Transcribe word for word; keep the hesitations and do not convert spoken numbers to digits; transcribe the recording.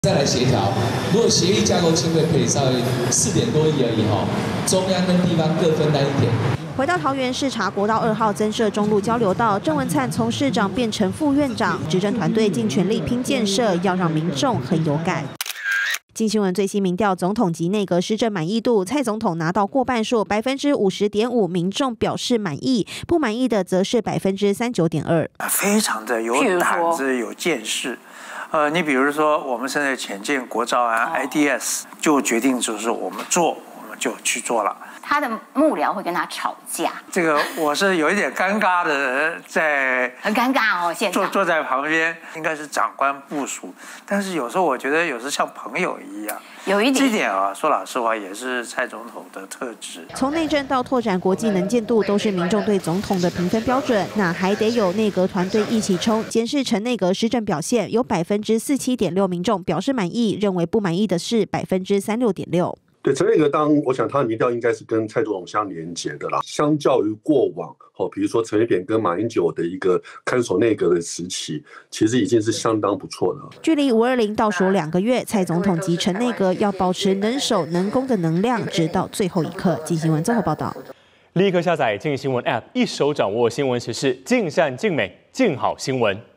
再来协调，如果协议架构经费可以稍微四点多亿而已哈，中央跟地方各分担一点。 回到桃园市查国道二号增设中路交流道，郑文灿从市长变成副院长，执政团队尽全力拼建设，要让民众很有感。经新闻最新民调，总统及内阁施政满意度，蔡总统拿到过半数，百分之五十点五，民众表示满意，不满意的则是百分之三九点二。 非常的有胆子、有见识。呃，你比如说，我们现在浅见国造啊 ，I D S 就决定就是我们做，我们就去做了。 他的幕僚会跟他吵架， 这个我是有一点尴尬的，在很尴尬哦，现在坐坐在旁边，应该是长官部署，但是有时候我觉得有时像朋友一样。 有一点， 这点啊，说老实话，也是蔡总统的特质。 从内政到拓展国际能见度，都是民众对总统的评分标准。那还得有内阁团队一起冲，检视陈内阁施政表现，有百分之四七点六民众表示满意，认为不满意的是百分之三六点六。 对陈内阁，当我想他的民调应该是跟蔡总统相连结的啦。相较于过往，哦，比如说陈水扁跟马英九的一个看守内阁的时期，其实已经是相当不错的。 距离五二零倒数两个月，蔡总统及陈内阁要保持能守能攻的能量，直到最后一刻。镜新闻综合报道。 立刻下载镜新闻 App， 一手掌握新闻时事，尽善尽美，尽好新闻。